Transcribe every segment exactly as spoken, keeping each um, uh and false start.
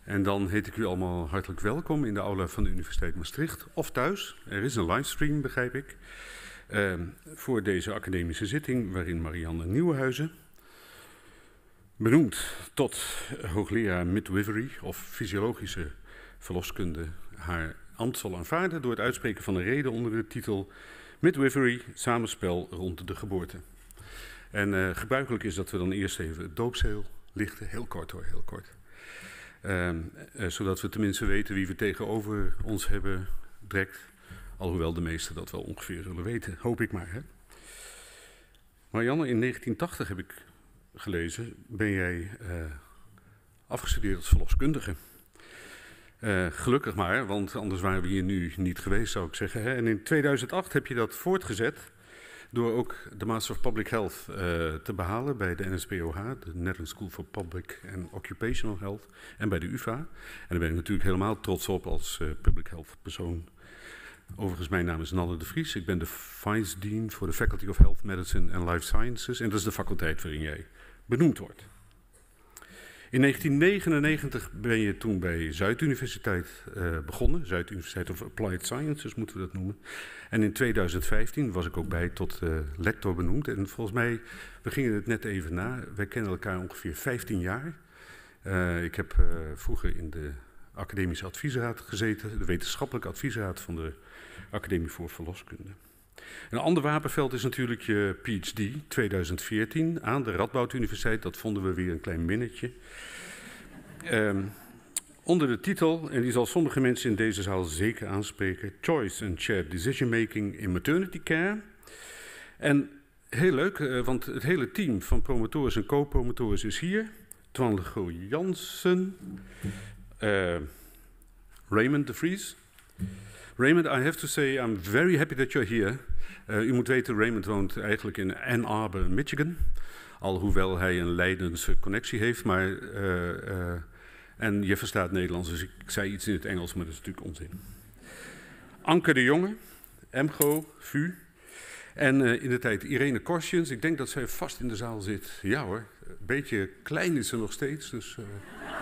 En dan heet ik u allemaal hartelijk welkom in de aula van de Universiteit Maastricht of thuis. Er is een livestream, begrijp ik, uh, voor deze academische zitting waarin Marianne Nieuwenhuizen, benoemd tot hoogleraar midwifery of fysiologische verloskunde, haar ambt zal aanvaarden door het uitspreken van een rede onder de titel Midwifery, samenspel rond de geboorte. En uh, gebruikelijk is dat we dan eerst even het doopseel lichten, heel kort hoor, heel kort. Uh, uh, zodat we tenminste weten wie we tegenover ons hebben direct. Alhoewel de meesten dat wel ongeveer zullen weten, hoop ik maar. Hè? Marianne, in negentien tachtig heb ik gelezen, ben jij uh, afgestudeerd als verloskundige. Uh, gelukkig maar, want anders waren we hier nu niet geweest, zou ik zeggen. Hè? En in tweeduizend acht heb je dat voortgezet door ook de Master of Public Health uh, te behalen bij de N S P O H, de Netherlands School for Public and Occupational Health, en bij de U vA. En daar ben ik natuurlijk helemaal trots op als uh, public health persoon. Overigens, mijn naam is Nanne de Vries. Ik ben de Vice Dean voor de Faculty of Health Medicine and Life Sciences. En dat is de faculteit waarin jij benoemd wordt. In negentien negenennegentig ben je toen bij Zuiduniversiteit uh, begonnen. Zuiduniversiteit of Applied Sciences moeten we dat noemen. En in tweeduizend vijftien was ik ook bij tot uh, lector benoemd. En volgens mij, we gingen het net even na. Wij kennen elkaar ongeveer vijftien jaar. Uh, ik heb uh, vroeger in de academische adviesraad gezeten. De wetenschappelijke adviesraad van de Academie voor Verloskunde. Een ander wapenveld is natuurlijk je P H D tweeduizend veertien aan de Radboud Universiteit. Dat vonden we weer een klein minnetje. Um, onder de titel, en die zal sommige mensen in deze zaal zeker aanspreken, Choice and Shared Decision Making in Maternity Care. En heel leuk, uh, want het hele team van promotores en co-promotores is hier. Twan Lego Jansen, uh, Raymond de Vries. Raymond, I have to say, I'm very happy that you're here. Uh, u moet weten, Raymond woont eigenlijk in Ann Arbor, Michigan. Alhoewel hij een Leidense connectie heeft, maar... Uh, uh, en je verstaat Nederlands, dus ik zei iets in het Engels, maar dat is natuurlijk onzin. Anke de Jonge, M G O, V U. En uh, in de tijd Irene Korsjens, ik denk dat zij vast in de zaal zit. Ja hoor, een beetje klein is ze nog steeds, dus... Uh,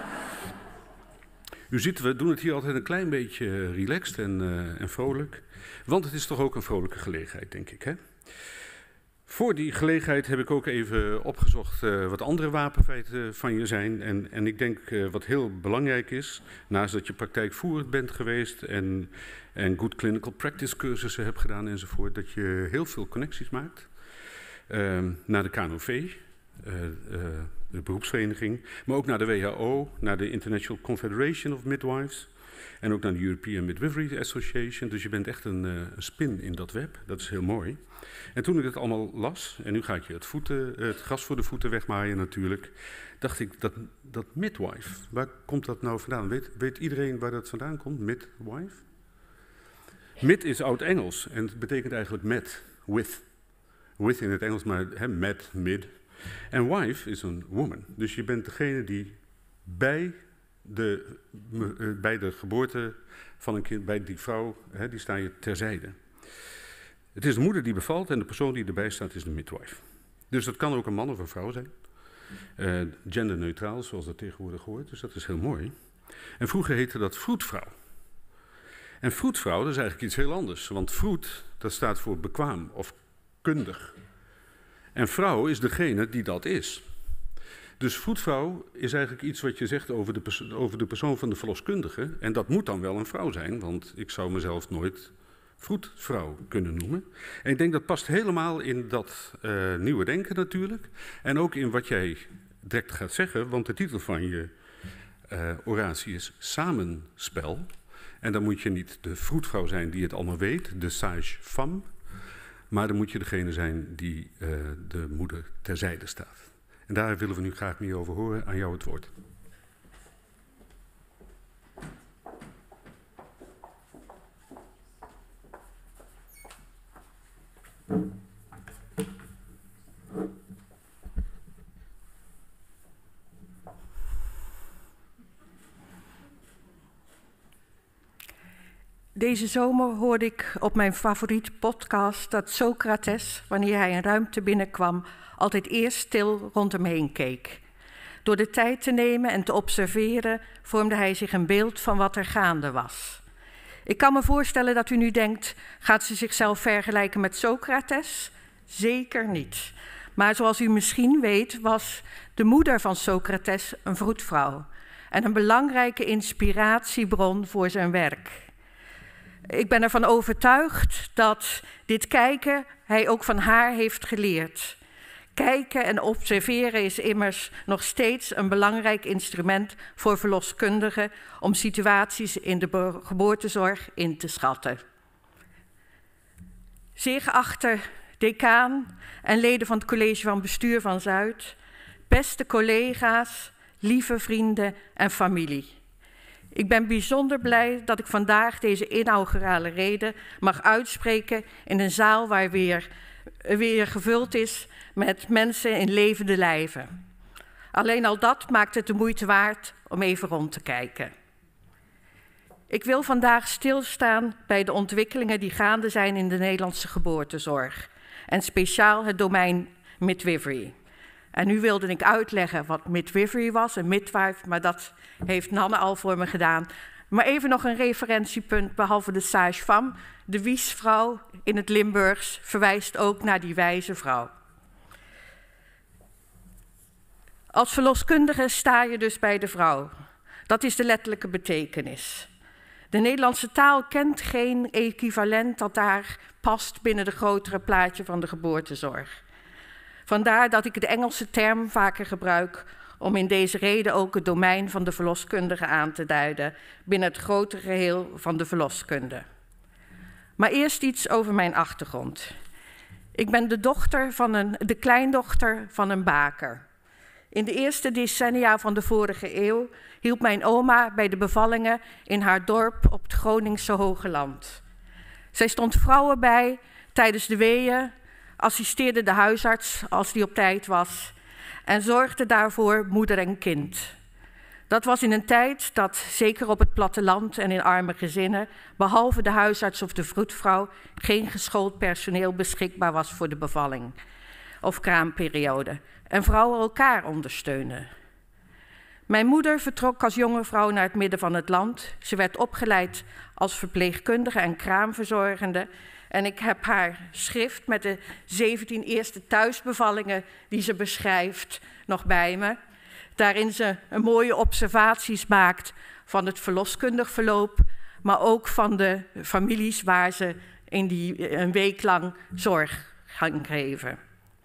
U ziet, we doen het hier altijd een klein beetje relaxed en, uh, en vrolijk. Want het is toch ook een vrolijke gelegenheid, denk ik. Hè? Voor die gelegenheid heb ik ook even opgezocht uh, wat andere wapenfeiten van je zijn. En, en ik denk uh, wat heel belangrijk is, naast dat je praktijkvoerend bent geweest en, en good clinical practice cursussen hebt gedaan enzovoort, dat je heel veel connecties maakt uh, naar de K N O V. Uh, uh, de beroepsvereniging, maar ook naar de W H O, naar de International Confederation of Midwives en ook naar de European Midwifery Association. Dus je bent echt een, uh, een spin in dat web, dat is heel mooi. En toen ik het allemaal las, en nu ga ik je het, voeten, het gras voor de voeten wegmaaien natuurlijk, dacht ik, dat, dat midwife, waar komt dat nou vandaan? Weet, weet iedereen waar dat vandaan komt, midwife? Mid is oud-Engels en het betekent eigenlijk met, with. With in het Engels, maar he, met, mid. En wife is een woman. Dus je bent degene die bij de, uh, bij de geboorte van een kind, bij die vrouw, hè, die sta je terzijde. Het is de moeder die bevalt en de persoon die erbij staat is de midwife. Dus dat kan ook een man of een vrouw zijn. Uh, genderneutraal, zoals dat tegenwoordig hoort. Dus dat is heel mooi. En vroeger heette dat vroedvrouw. En vroedvrouw, dat is eigenlijk iets heel anders. Want vroed, dat staat voor bekwaam of kundig. En vrouw is degene die dat is. Dus vroedvrouw is eigenlijk iets wat je zegt over de, perso- over de persoon van de verloskundige. En dat moet dan wel een vrouw zijn, want ik zou mezelf nooit vroedvrouw kunnen noemen. En ik denk dat past helemaal in dat uh, nieuwe denken natuurlijk. En ook in wat jij direct gaat zeggen, want de titel van je uh, oratie is Samenspel. En dan moet je niet de vroedvrouw zijn die het allemaal weet, de sage femme. Maar dan moet je degene zijn die uh, de moeder terzijde staat. En daar willen we nu graag meer over horen. Aan jou het woord. Deze zomer hoorde ik op mijn favoriete podcast dat Socrates, wanneer hij een ruimte binnenkwam, altijd eerst stil rond hem heen keek. Door de tijd te nemen en te observeren vormde hij zich een beeld van wat er gaande was. Ik kan me voorstellen dat u nu denkt, gaat ze zichzelf vergelijken met Socrates? Zeker niet. Maar zoals u misschien weet, was de moeder van Socrates een vroedvrouw en een belangrijke inspiratiebron voor zijn werk. Ik ben ervan overtuigd dat dit kijken hij ook van haar heeft geleerd. Kijken en observeren is immers nog steeds een belangrijk instrument voor verloskundigen om situaties in de geboortezorg in te schatten. Zeer geachte decaan en leden van het college van bestuur van Zuid, beste collega's, lieve vrienden en familie. Ik ben bijzonder blij dat ik vandaag deze inaugurale rede mag uitspreken in een zaal waar weer, weer gevuld is met mensen in levende lijven. Alleen al dat maakt het de moeite waard om even rond te kijken. Ik wil vandaag stilstaan bij de ontwikkelingen die gaande zijn in de Nederlandse geboortezorg en speciaal het domein midwifery. En nu wilde ik uitleggen wat midwifery was, een midwife, maar dat heeft Nanne al voor me gedaan. Maar even nog een referentiepunt, behalve de sage-femme. De wiesvrouw in het Limburgs verwijst ook naar die wijze vrouw. Als verloskundige sta je dus bij de vrouw. Dat is de letterlijke betekenis. De Nederlandse taal kent geen equivalent dat daar past binnen de grotere plaatje van de geboortezorg. Vandaar dat ik de Engelse term vaker gebruik om in deze reden ook het domein van de verloskundige aan te duiden binnen het grotere geheel van de verloskunde. Maar eerst iets over mijn achtergrond. Ik ben de, dochter van een, de kleindochter van een baker. In de eerste decennia van de vorige eeuw hielp mijn oma bij de bevallingen in haar dorp op het Groningse Hoge Land. Zij stond vrouwen bij tijdens de weeën, assisteerde de huisarts als die op tijd was en zorgde daarvoor moeder en kind. Dat was in een tijd dat, zeker op het platteland en in arme gezinnen, behalve de huisarts of de vroedvrouw, geen geschoold personeel beschikbaar was voor de bevalling of kraamperiode en vrouwen elkaar ondersteunen. Mijn moeder vertrok als jonge vrouw naar het midden van het land. Ze werd opgeleid als verpleegkundige en kraamverzorgende. En ik heb haar schrift met de zeventien eerste thuisbevallingen die ze beschrijft nog bij me. Daarin ze een mooie observaties maakt van het verloskundig verloop, maar ook van de families waar ze in die een week lang zorg gaan geven.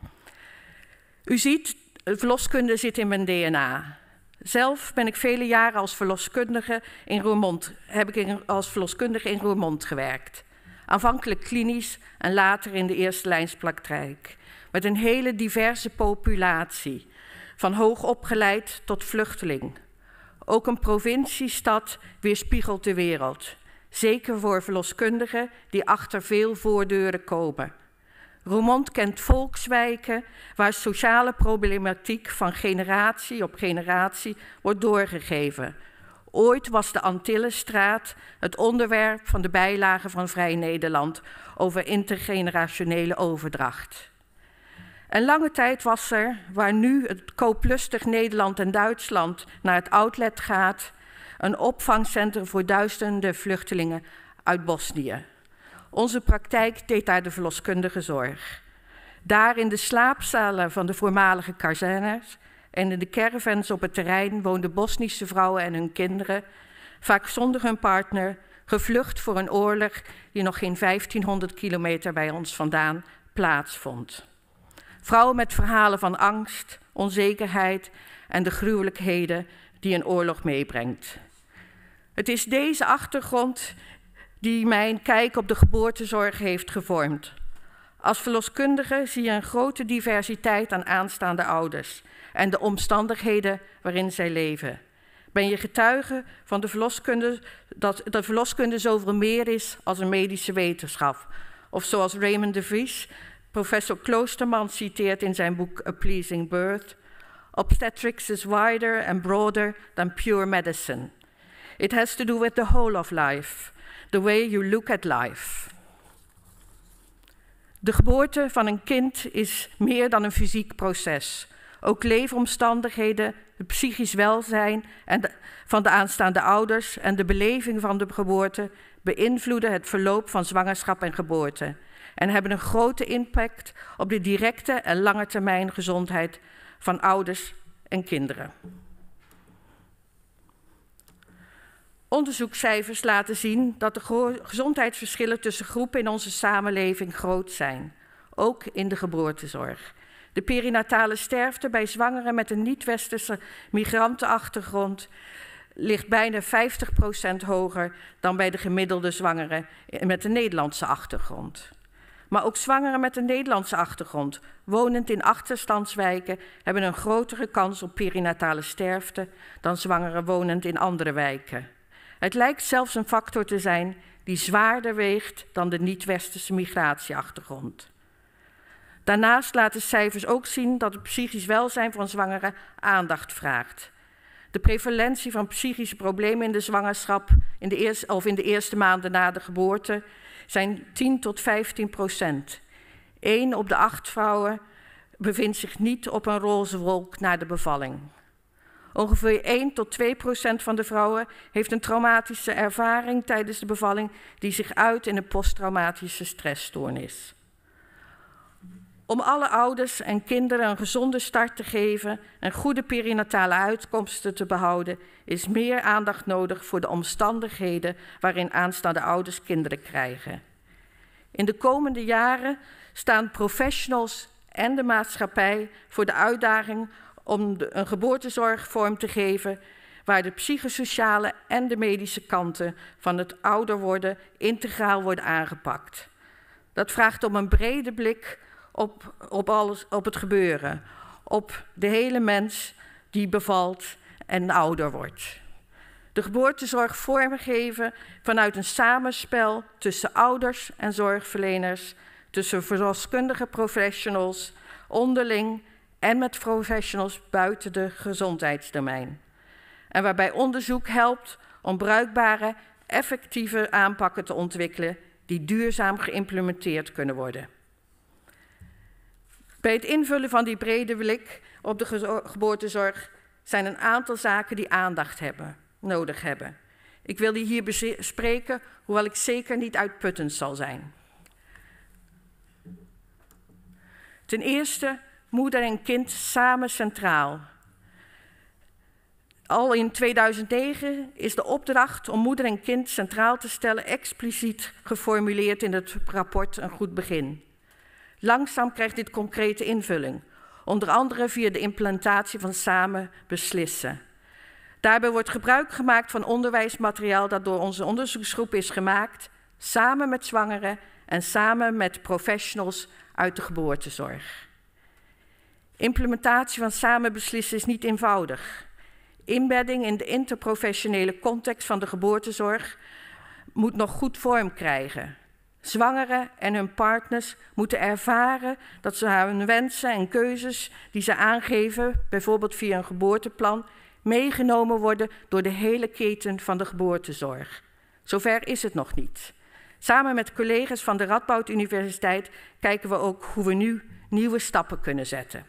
U ziet, verloskunde zit in mijn D N A. Zelf ben ik vele jaren als verloskundige in Roermond, heb ik in, als verloskundige in Roermond gewerkt. Aanvankelijk klinisch en later in de eerste lijnspraktijk. Met een hele diverse populatie, van hoogopgeleid tot vluchteling. Ook een provinciestad weerspiegelt de wereld. Zeker voor verloskundigen die achter veel voordeuren komen. Roermond kent volkswijken waar sociale problematiek van generatie op generatie wordt doorgegeven. Ooit was de Antillenstraat het onderwerp van de bijlage van Vrij Nederland over intergenerationele overdracht. En lange tijd was er, waar nu het kooplustig Nederland en Duitsland naar het outlet gaat, een opvangcentrum voor duizenden vluchtelingen uit Bosnië. Onze praktijk deed daar de verloskundige zorg. Daar in de slaapzalen van de voormalige kazernes en in de caravans op het terrein woonden Bosnische vrouwen en hun kinderen, vaak zonder hun partner, gevlucht voor een oorlog die nog geen vijftienhonderd kilometer bij ons vandaan plaatsvond. Vrouwen met verhalen van angst, onzekerheid en de gruwelijkheden die een oorlog meebrengt. Het is deze achtergrond die mijn kijk op de geboortezorg heeft gevormd. Als verloskundige zie je een grote diversiteit aan aanstaande ouders en de omstandigheden waarin zij leven. Ben je getuige van de verloskunde, dat de verloskunde zoveel meer is als een medische wetenschap. Of zoals Raymond de Vries, professor Kloosterman citeert in zijn boek A Pleasing Birth, obstetrics is wider and broader than pure medicine. It has to do with the whole of life, the way you look at life. De geboorte van een kind is meer dan een fysiek proces. Ook leefomstandigheden het psychisch welzijn en de, van de aanstaande ouders en de beleving van de geboorte beïnvloeden het verloop van zwangerschap en geboorte en hebben een grote impact op de directe en lange termijn gezondheid van ouders en kinderen. Onderzoekscijfers laten zien dat de gezondheidsverschillen tussen groepen in onze samenleving groot zijn, ook in de geboortezorg. De perinatale sterfte bij zwangeren met een niet-westerse migrantenachtergrond ligt bijna vijftig procent hoger dan bij de gemiddelde zwangeren met een Nederlandse achtergrond. Maar ook zwangeren met een Nederlandse achtergrond, wonend in achterstandswijken, hebben een grotere kans op perinatale sterfte dan zwangeren wonend in andere wijken. Het lijkt zelfs een factor te zijn die zwaarder weegt dan de niet-westerse migratieachtergrond. Daarnaast laten cijfers ook zien dat het psychisch welzijn van zwangeren aandacht vraagt. De prevalentie van psychische problemen in de zwangerschap in de eerste, of in de eerste maanden na de geboorte zijn tien tot vijftien procent. Eén op de acht vrouwen bevindt zich niet op een roze wolk na de bevalling. Ongeveer één tot twee procent van de vrouwen heeft een traumatische ervaring tijdens de bevalling die zich uit in een posttraumatische stressstoornis. Om alle ouders en kinderen een gezonde start te geven en goede perinatale uitkomsten te behouden, is meer aandacht nodig voor de omstandigheden waarin aanstaande ouders kinderen krijgen. In de komende jaren staan professionals en de maatschappij voor de uitdaging om de, een geboortezorg vorm te geven waar de psychosociale en de medische kanten van het ouder worden integraal worden aangepakt. Dat vraagt om een brede blik op, op, alles, op het gebeuren, op de hele mens die bevalt en ouder wordt. De geboortezorg vormgeven vanuit een samenspel tussen ouders en zorgverleners, tussen verloskundige professionals, onderling en met professionals buiten de gezondheidsdomein. En waarbij onderzoek helpt om bruikbare, effectieve aanpakken te ontwikkelen die duurzaam geïmplementeerd kunnen worden. Bij het invullen van die brede blik op de geboortezorg zijn een aantal zaken die aandacht hebben, nodig hebben. Ik wil die hier bespreken, hoewel ik zeker niet uitputtend zal zijn. Ten eerste, moeder en kind samen centraal. Al in tweeduizend negen is de opdracht om moeder en kind centraal te stellen expliciet geformuleerd in het rapport Een Goed Begin. Langzaam krijgt dit concrete invulling, onder andere via de implementatie van Samen Beslissen. Daarbij wordt gebruik gemaakt van onderwijsmateriaal dat door onze onderzoeksgroep is gemaakt, samen met zwangeren en samen met professionals uit de geboortezorg. Implementatie van Samen Beslissen is niet eenvoudig. Inbedding in de interprofessionele context van de geboortezorg moet nog goed vorm krijgen. Zwangeren en hun partners moeten ervaren dat ze hun wensen en keuzes die ze aangeven, bijvoorbeeld via een geboorteplan, meegenomen worden door de hele keten van de geboortezorg. Zover is het nog niet. Samen met collega's van de Radboud Universiteit kijken we ook hoe we nu nieuwe stappen kunnen zetten.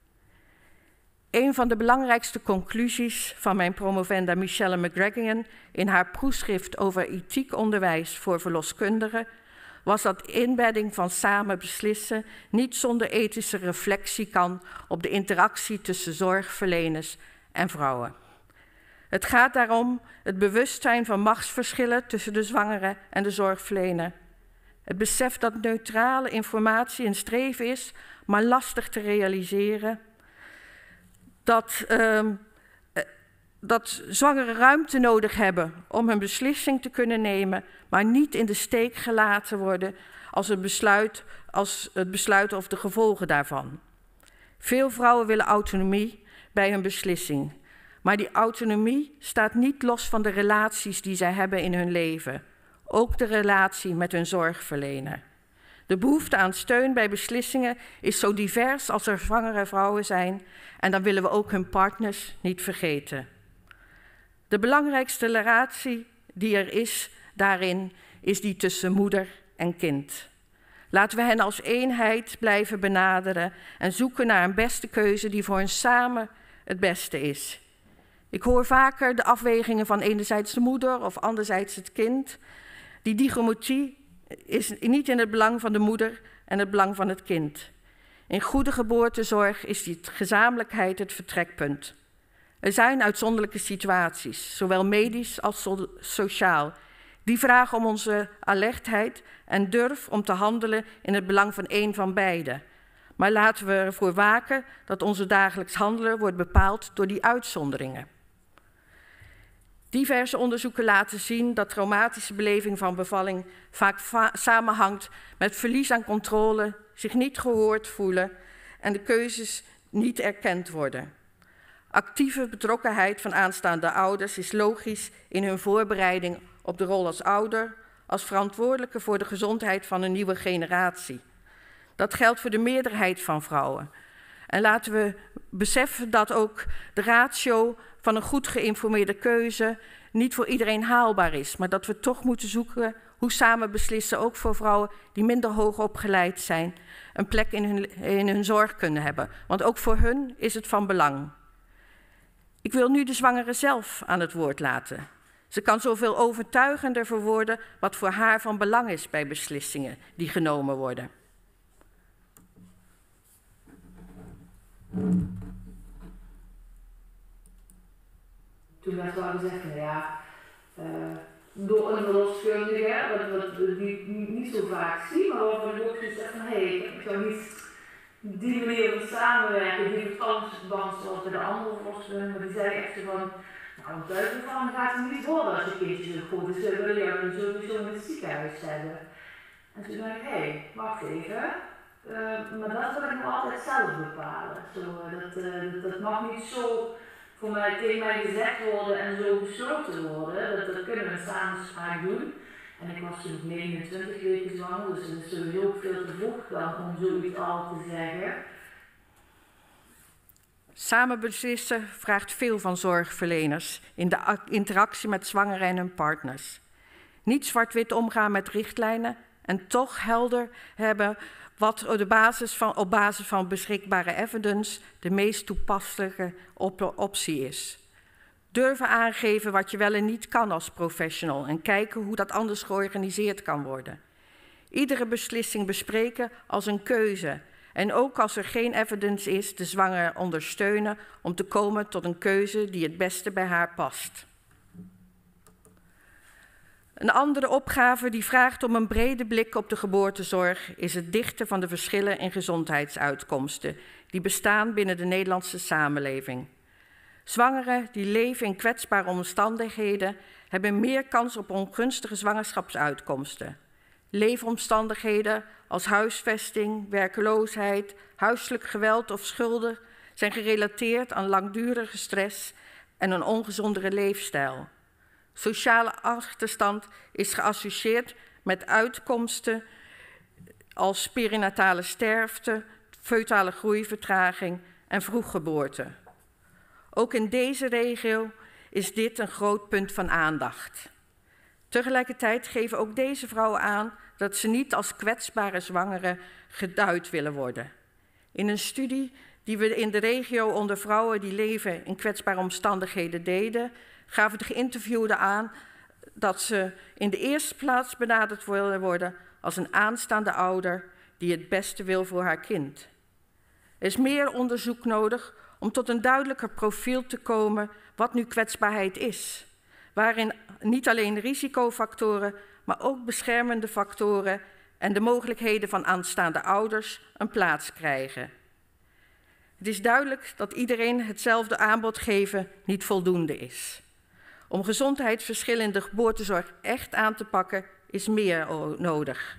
Een van de belangrijkste conclusies van mijn promovenda Michelle McGregor in haar proefschrift over ethiek onderwijs voor verloskundigen was dat inbedding van Samen Beslissen niet zonder ethische reflectie kan op de interactie tussen zorgverleners en vrouwen. Het gaat daarom het bewustzijn van machtsverschillen tussen de zwangere en de zorgverlener. Het besef dat neutrale informatie een streven is, maar lastig te realiseren. Dat, uh, dat zwangeren ruimte nodig hebben om hun beslissing te kunnen nemen, maar niet in de steek gelaten worden als het besluit, als het besluit of de gevolgen daarvan. Veel vrouwen willen autonomie bij hun beslissing, maar die autonomie staat niet los van de relaties die zij hebben in hun leven, ook de relatie met hun zorgverlener. De behoefte aan steun bij beslissingen is zo divers als er zwangere vrouwen zijn en dan willen we ook hun partners niet vergeten. De belangrijkste relatie die er is daarin is die tussen moeder en kind. Laten we hen als eenheid blijven benaderen en zoeken naar een beste keuze die voor hen samen het beste is. Ik hoor vaker de afwegingen van enerzijds de moeder of anderzijds het kind. Die dichotomie is niet in het belang van de moeder en het belang van het kind. In goede geboortezorg is die gezamenlijkheid het vertrekpunt. Er zijn uitzonderlijke situaties, zowel medisch als so- sociaal, die vragen om onze alertheid en durf om te handelen in het belang van één van beiden. Maar laten we ervoor waken dat onze dagelijks handelen wordt bepaald door die uitzonderingen. Diverse onderzoeken laten zien dat traumatische beleving van bevalling vaak va- samenhangt met verlies aan controle, zich niet gehoord voelen en de keuzes niet erkend worden. Actieve betrokkenheid van aanstaande ouders is logisch in hun voorbereiding op de rol als ouder, als verantwoordelijke voor de gezondheid van een nieuwe generatie. Dat geldt voor de meerderheid van vrouwen. En laten we beseffen dat ook de ratio van een goed geïnformeerde keuze niet voor iedereen haalbaar is, maar dat we toch moeten zoeken hoe samen beslissen, ook voor vrouwen die minder hoog opgeleid zijn, een plek in hun, in hun zorg kunnen hebben. Want ook voor hun is het van belang. Ik wil nu de zwangere zelf aan het woord laten. Ze kan zoveel overtuigender verwoorden wat voor haar van belang is bij beslissingen die genomen worden. Toen werd wel gezegd, nou ja, uh, door een verloskundige, wat, wat die niet, niet zo vaak zie, maar waarvan ik ook gezegd van, hé, hey, ik zou niet die manier van samenwerken, die verstandsband zoals bij de andere verloskundigen, maar die zei echt zo van, nou, een buitenbevalling gaat het niet worden als je kindje zo goed is, ze willen jou dan sowieso in het ziekenhuis hebben. En toen dacht ik, hé, hey, wacht even, uh, maar dat wil ik nog altijd zelf bepalen. Zo, dat, uh, dat mag niet zo voor mij tegen mij gezegd worden en zo besloten worden. Dat, dat kunnen we in samenspraak doen. En ik was toen negenentwintig weken zwanger, dus het is sowieso ook veel te vroeg dan om zoiets al te zeggen. Samen beslissen vraagt veel van zorgverleners in de interactie met zwangeren en hun partners. Niet zwart-wit omgaan met richtlijnen en toch helder hebben wat op basis van, op basis van beschikbare evidence de meest toepasselijke op optie is. Durven aangeven wat je wel en niet kan als professional en kijken hoe dat anders georganiseerd kan worden. Iedere beslissing bespreken als een keuze en ook als er geen evidence is, de zwangere ondersteunen om te komen tot een keuze die het beste bij haar past. Een andere opgave die vraagt om een brede blik op de geboortezorg is het dichten van de verschillen in gezondheidsuitkomsten die bestaan binnen de Nederlandse samenleving. Zwangeren die leven in kwetsbare omstandigheden hebben meer kans op ongunstige zwangerschapsuitkomsten. Leefomstandigheden als huisvesting, werkeloosheid, huiselijk geweld of schulden zijn gerelateerd aan langdurige stress en een ongezondere leefstijl. Sociale achterstand is geassocieerd met uitkomsten als perinatale sterfte, foetale groeivertraging en vroeggeboorte. Ook in deze regio is dit een groot punt van aandacht. Tegelijkertijd geven ook deze vrouwen aan dat ze niet als kwetsbare zwangeren geduid willen worden. In een studie die we in de regio onder vrouwen die leven in kwetsbare omstandigheden deden, gaven de geïnterviewden aan dat ze in de eerste plaats benaderd willen worden als een aanstaande ouder die het beste wil voor haar kind. Er is meer onderzoek nodig om tot een duidelijker profiel te komen wat nu kwetsbaarheid is, waarin niet alleen risicofactoren, maar ook beschermende factoren en de mogelijkheden van aanstaande ouders een plaats krijgen. Het is duidelijk dat iedereen hetzelfde aanbod geven niet voldoende is. Om gezondheidsverschillen in de geboortezorg echt aan te pakken, is meer nodig.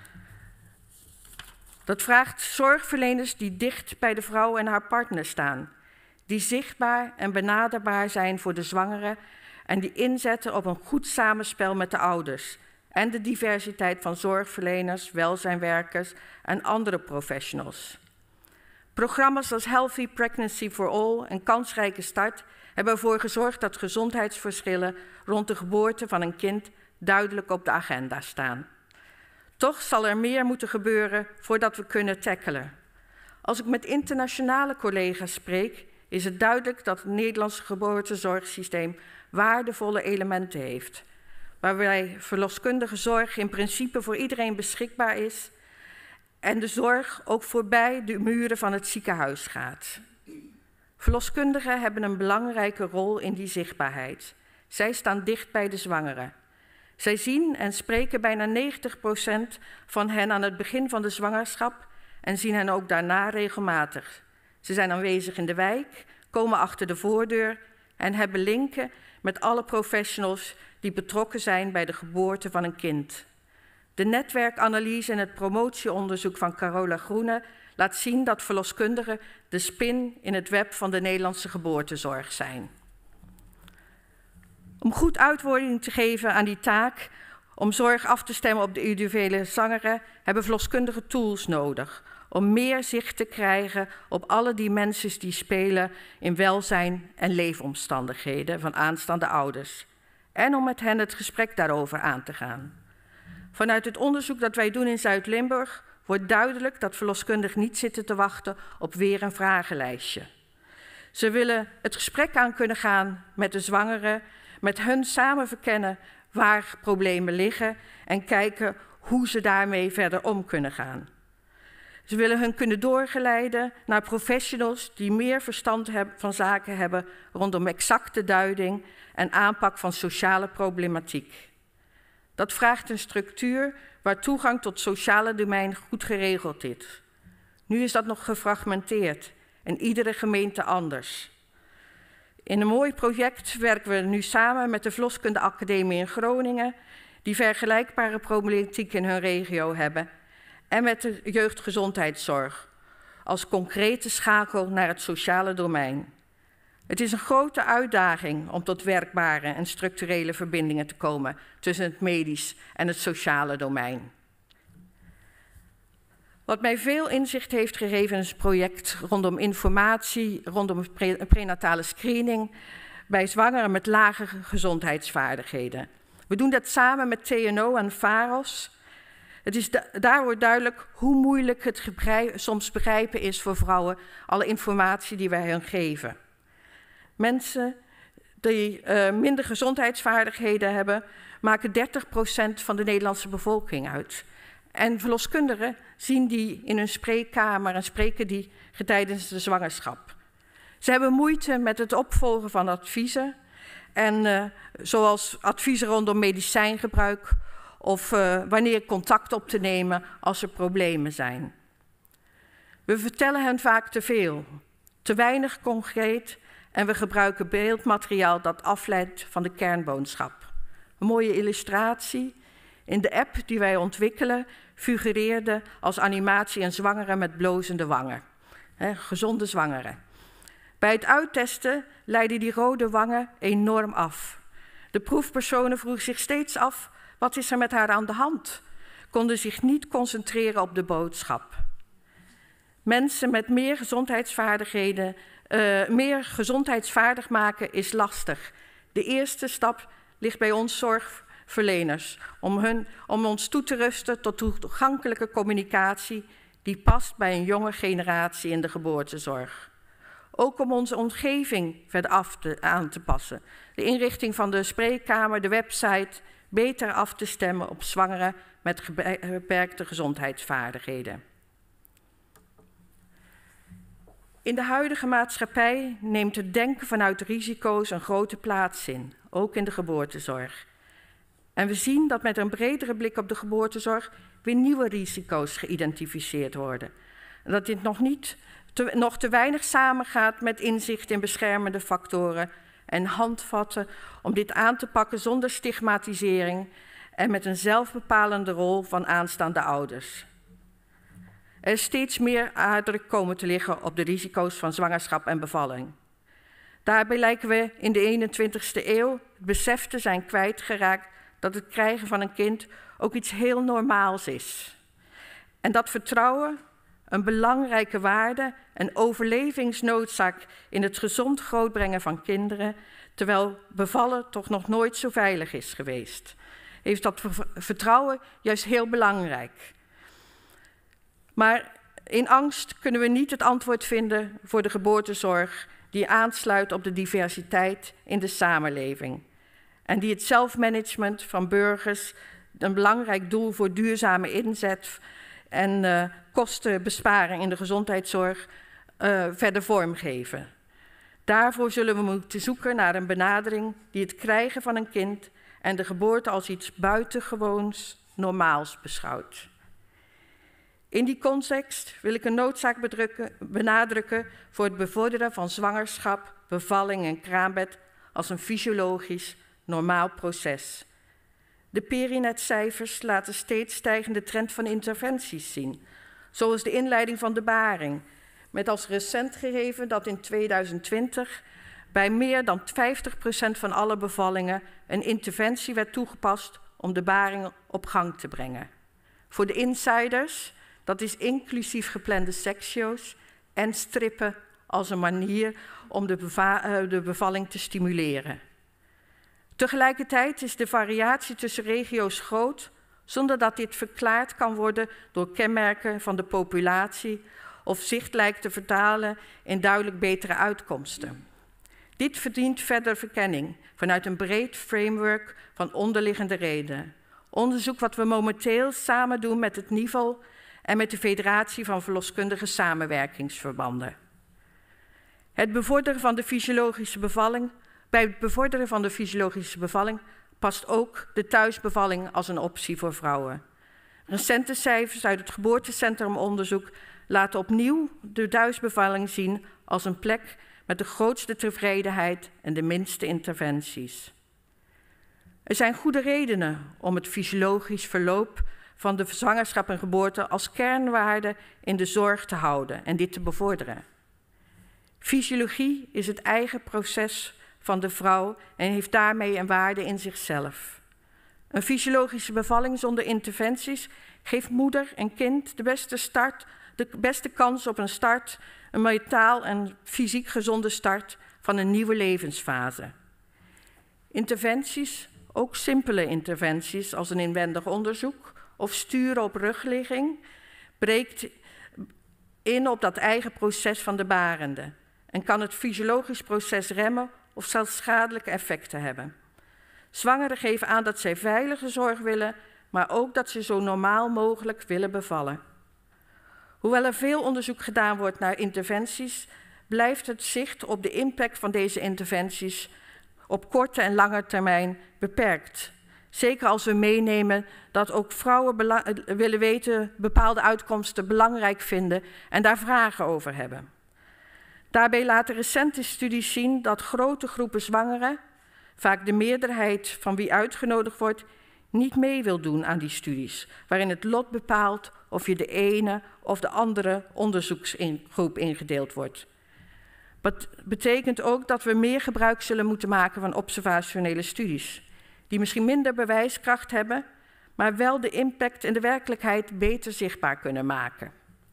Dat vraagt zorgverleners die dicht bij de vrouw en haar partner staan, die zichtbaar en benaderbaar zijn voor de zwangere en die inzetten op een goed samenspel met de ouders en de diversiteit van zorgverleners, welzijnwerkers en andere professionals. Programma's als Healthy Pregnancy for All en Kansrijke Start hebben ervoor gezorgd dat gezondheidsverschillen rond de geboorte van een kind duidelijk op de agenda staan. Toch zal er meer moeten gebeuren voordat we kunnen tackelen. Als ik met internationale collega's spreek, is het duidelijk dat het Nederlandse geboortezorgsysteem waardevolle elementen heeft, waarbij verloskundige zorg in principe voor iedereen beschikbaar is en de zorg ook voorbij de muren van het ziekenhuis gaat. Verloskundigen hebben een belangrijke rol in die zichtbaarheid. Zij staan dicht bij de zwangere. Zij zien en spreken bijna negentig procent van hen aan het begin van de zwangerschap en zien hen ook daarna regelmatig. Ze zijn aanwezig in de wijk, komen achter de voordeur en hebben linken met alle professionals die betrokken zijn bij de geboorte van een kind. De netwerkanalyse en het promotieonderzoek van Carola Groene laat zien dat verloskundigen de spin in het web van de Nederlandse geboortezorg zijn. Om goed uitvoering te geven aan die taak, om zorg af te stemmen op de individuele zwangere, hebben verloskundigen tools nodig om meer zicht te krijgen op alle dimensies die spelen in welzijn en leefomstandigheden van aanstaande ouders. En om met hen het gesprek daarover aan te gaan. Vanuit het onderzoek dat wij doen in Zuid-Limburg wordt duidelijk dat verloskundigen niet zitten te wachten op weer een vragenlijstje. Ze willen het gesprek aan kunnen gaan met de zwangere, met hun samen verkennen waar problemen liggen en kijken hoe ze daarmee verder om kunnen gaan. Ze willen hun kunnen doorgeleiden naar professionals die meer verstand van zaken hebben rondom exacte duiding en aanpak van sociale problematiek. Dat vraagt een structuur waar toegang tot sociale domein goed geregeld is. Nu is dat nog gefragmenteerd en iedere gemeente anders. In een mooi project werken we nu samen met de Verloskunde Academie in Groningen, die vergelijkbare problematiek in hun regio hebben, en met de jeugdgezondheidszorg als concrete schakel naar het sociale domein. Het is een grote uitdaging om tot werkbare en structurele verbindingen te komen tussen het medisch en het sociale domein. Wat mij veel inzicht heeft gegeven is een project rondom informatie, rondom pre prenatale screening bij zwangeren met lage gezondheidsvaardigheden. We doen dat samen met T N O en VAROS. Het is da daar wordt duidelijk hoe moeilijk het soms begrijpen is voor vrouwen, alle informatie die wij hen geven. Mensen die uh, minder gezondheidsvaardigheden hebben, maken dertig procent van de Nederlandse bevolking uit. En verloskundigen zien die in hun spreekkamer en spreken die tijdens de zwangerschap. Ze hebben moeite met het opvolgen van adviezen, en, uh, zoals adviezen rondom medicijngebruik of uh, wanneer contact op te nemen als er problemen zijn. We vertellen hen vaak te veel, te weinig concreet en we gebruiken beeldmateriaal dat afleidt van de kernboodschap. Een mooie illustratie. In de app die wij ontwikkelen figureerde als animatie een zwangere met blozende wangen. He, gezonde zwangere. Bij het uittesten leidden die rode wangen enorm af. De proefpersonen vroegen zich steeds af, wat is er met haar aan de hand? Konden zich niet concentreren op de boodschap. Mensen met meer gezondheidsvaardigheden, uh, meer gezondheidsvaardig maken is lastig. De eerste stap ligt bij ons zorgverleners, om, hun, om ons toe te rusten tot toegankelijke communicatie die past bij een jonge generatie in de geboortezorg. Ook om onze omgeving verder af te, aan te passen. De inrichting van de spreekkamer, de website, beter af te stemmen op zwangeren met beperkte gezondheidsvaardigheden. In de huidige maatschappij neemt het denken vanuit risico's een grote plaats in, ook in de geboortezorg. En we zien dat met een bredere blik op de geboortezorg weer nieuwe risico's geïdentificeerd worden. En dat dit nog, niet te, nog te weinig samengaat met inzicht in beschermende factoren en handvatten om dit aan te pakken zonder stigmatisering en met een zelfbepalende rol van aanstaande ouders. Er is steeds meer nadruk komen te liggen op de risico's van zwangerschap en bevalling. Daarbij lijken we in de eenentwintigste eeuw het besef te zijn kwijtgeraakt dat het krijgen van een kind ook iets heel normaals is. En dat vertrouwen een belangrijke waarde en overlevingsnoodzaak in het gezond grootbrengen van kinderen, terwijl bevallen toch nog nooit zo veilig is geweest. Heeft dat vertrouwen juist heel belangrijk. Maar in angst kunnen we niet het antwoord vinden voor de geboortezorg die aansluit op de diversiteit in de samenleving en die het zelfmanagement van burgers, een belangrijk doel voor duurzame inzet en uh, kostenbesparing in de gezondheidszorg, uh, verder vormgeven. Daarvoor zullen we moeten zoeken naar een benadering die het krijgen van een kind en de geboorte als iets buitengewoons normaals beschouwt. In die context wil ik een noodzaak benadrukken voor het bevorderen van zwangerschap, bevalling en kraambed als een fysiologisch, normaal proces. De Perinet-cijfers laten steeds stijgende trend van interventies zien, zoals de inleiding van de baring, met als recent gegeven dat in tweeduizend twintig bij meer dan vijftig procent van alle bevallingen een interventie werd toegepast om de baring op gang te brengen. Voor de insiders, dat is inclusief geplande seksshows en strippen als een manier om de, beva de bevalling te stimuleren. Tegelijkertijd is de variatie tussen regio's groot, zonder dat dit verklaard kan worden door kenmerken van de populatie of zich lijkt te vertalen in duidelijk betere uitkomsten. Dit verdient verder verkenning vanuit een breed framework van onderliggende redenen. Onderzoek wat we momenteel samen doen met het N I V O en met de Federatie van Verloskundige Samenwerkingsverbanden. Het bevorderen van de fysiologische bevalling, bij het bevorderen van de fysiologische bevalling past ook de thuisbevalling als een optie voor vrouwen. Recente cijfers uit het geboortecentrumonderzoek laten opnieuw de thuisbevalling zien als een plek met de grootste tevredenheid en de minste interventies. Er zijn goede redenen om het fysiologisch verloop van de zwangerschap en geboorte als kernwaarde in de zorg te houden en dit te bevorderen. Fysiologie is het eigen proces van de vrouw en heeft daarmee een waarde in zichzelf. Een fysiologische bevalling zonder interventies geeft moeder en kind de beste start, de beste kans op een start, een mentaal en fysiek gezonde start van een nieuwe levensfase. Interventies, ook simpele interventies als een inwendig onderzoek of sturen op rugligging, breekt in op dat eigen proces van de barende en kan het fysiologisch proces remmen of zelfs schadelijke effecten hebben. Zwangeren geven aan dat zij veilige zorg willen, maar ook dat ze zo normaal mogelijk willen bevallen. Hoewel er veel onderzoek gedaan wordt naar interventies, blijft het zicht op de impact van deze interventies op korte en lange termijn beperkt. Zeker als we meenemen dat ook vrouwen willen weten bepaalde uitkomsten belangrijk vinden en daar vragen over hebben. Daarbij laten recente studies zien dat grote groepen zwangeren, vaak de meerderheid van wie uitgenodigd wordt, niet mee wil doen aan die studies, waarin het lot bepaalt of je de ene of de andere onderzoeksgroep ingedeeld wordt. Dat betekent ook dat we meer gebruik zullen moeten maken van observationele studies, die misschien minder bewijskracht hebben, maar wel de impact in de werkelijkheid beter zichtbaar kunnen maken.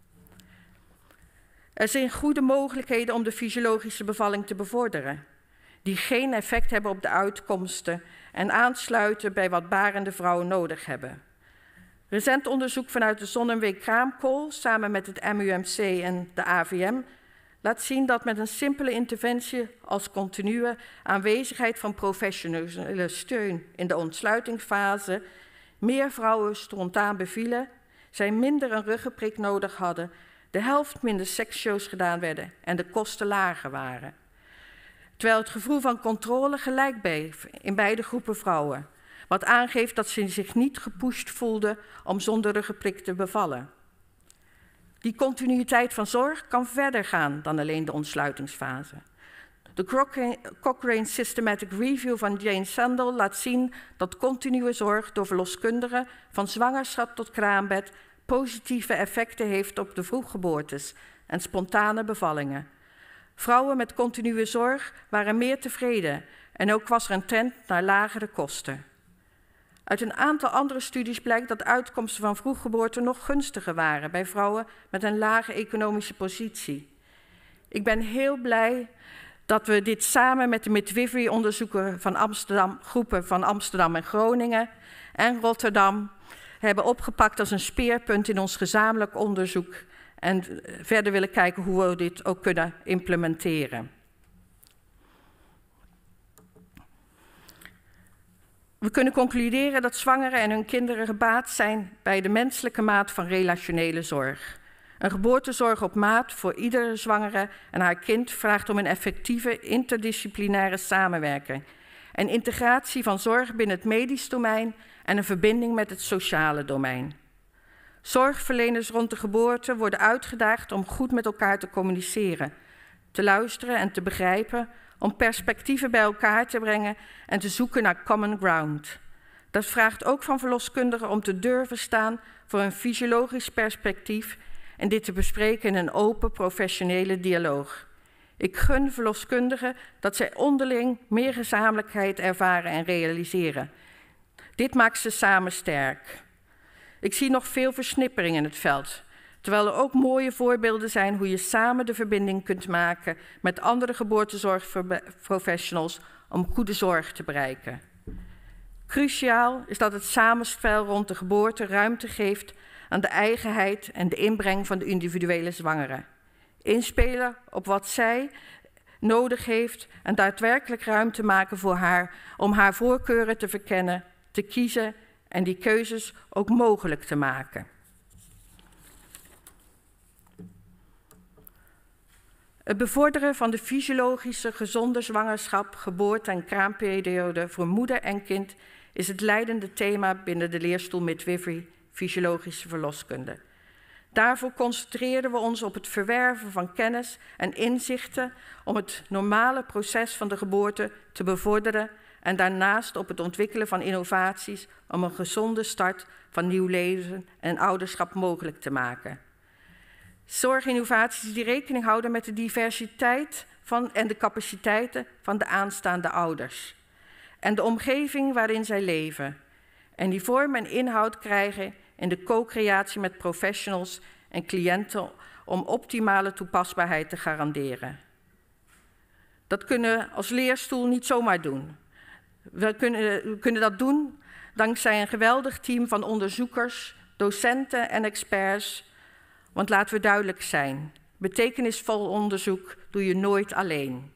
Er zijn goede mogelijkheden om de fysiologische bevalling te bevorderen, die geen effect hebben op de uitkomsten en aansluiten bij wat barende vrouwen nodig hebben. Recent onderzoek vanuit de Zon en W Kraamkool, samen met het M U M C en de A V M, laat zien dat met een simpele interventie als continue aanwezigheid van professionele steun in de ontsluitingsfase meer vrouwen spontaan bevielen, zij minder een ruggenprik nodig hadden, de helft minder seksshows gedaan werden en de kosten lager waren. Terwijl het gevoel van controle gelijk bleef in beide groepen vrouwen, wat aangeeft dat ze zich niet gepusht voelden om zonder ruggenprik te bevallen. Die continuïteit van zorg kan verder gaan dan alleen de ontsluitingsfase. De Cochrane Systematic Review van Jane Sandel laat zien dat continue zorg door verloskundigen van zwangerschap tot kraambed positieve effecten heeft op de vroeggeboortes en spontane bevallingen. Vrouwen met continue zorg waren meer tevreden en ook was er een trend naar lagere kosten. Uit een aantal andere studies blijkt dat uitkomsten van vroeggeboorte nog gunstiger waren bij vrouwen met een lage economische positie. Ik ben heel blij dat we dit samen met de midwifery-onderzoeken van Amsterdam, groepen van Amsterdam en Groningen en Rotterdam hebben opgepakt als een speerpunt in ons gezamenlijk onderzoek en verder willen kijken hoe we dit ook kunnen implementeren. We kunnen concluderen dat zwangeren en hun kinderen gebaat zijn bij de menselijke maat van relationele zorg. Een geboortezorg op maat voor iedere zwangere en haar kind vraagt om een effectieve interdisciplinaire samenwerking en integratie van zorg binnen het medisch domein en een verbinding met het sociale domein. Zorgverleners rond de geboorte worden uitgedaagd om goed met elkaar te communiceren, te luisteren en te begrijpen, om perspectieven bij elkaar te brengen en te zoeken naar common ground. Dat vraagt ook van verloskundigen om te durven staan voor een fysiologisch perspectief en dit te bespreken in een open, professionele dialoog. Ik gun verloskundigen dat zij onderling meer gezamenlijkheid ervaren en realiseren. Dit maakt ze samen sterk. Ik zie nog veel versnippering in het veld, terwijl er ook mooie voorbeelden zijn hoe je samen de verbinding kunt maken met andere geboortezorgprofessionals om goede zorg te bereiken. Cruciaal is dat het samenspel rond de geboorte ruimte geeft aan de eigenheid en de inbreng van de individuele zwangere. Inspelen op wat zij nodig heeft en daadwerkelijk ruimte maken voor haar om haar voorkeuren te verkennen, te kiezen en die keuzes ook mogelijk te maken. Het bevorderen van de fysiologische, gezonde zwangerschap, geboorte en kraamperiode voor moeder en kind is het leidende thema binnen de leerstoel Midwifery Fysiologische Verloskunde. Daarvoor concentreren we ons op het verwerven van kennis en inzichten om het normale proces van de geboorte te bevorderen en daarnaast op het ontwikkelen van innovaties om een gezonde start van nieuw leven en ouderschap mogelijk te maken. Zorginnovaties die rekening houden met de diversiteit van en de capaciteiten van de aanstaande ouders en de omgeving waarin zij leven en die vorm en inhoud krijgen in de co-creatie met professionals en cliënten om optimale toepasbaarheid te garanderen. Dat kunnen we als leerstoel niet zomaar doen. We kunnen, we kunnen dat doen dankzij een geweldig team van onderzoekers, docenten en experts. Want laten we duidelijk zijn, betekenisvol onderzoek doe je nooit alleen.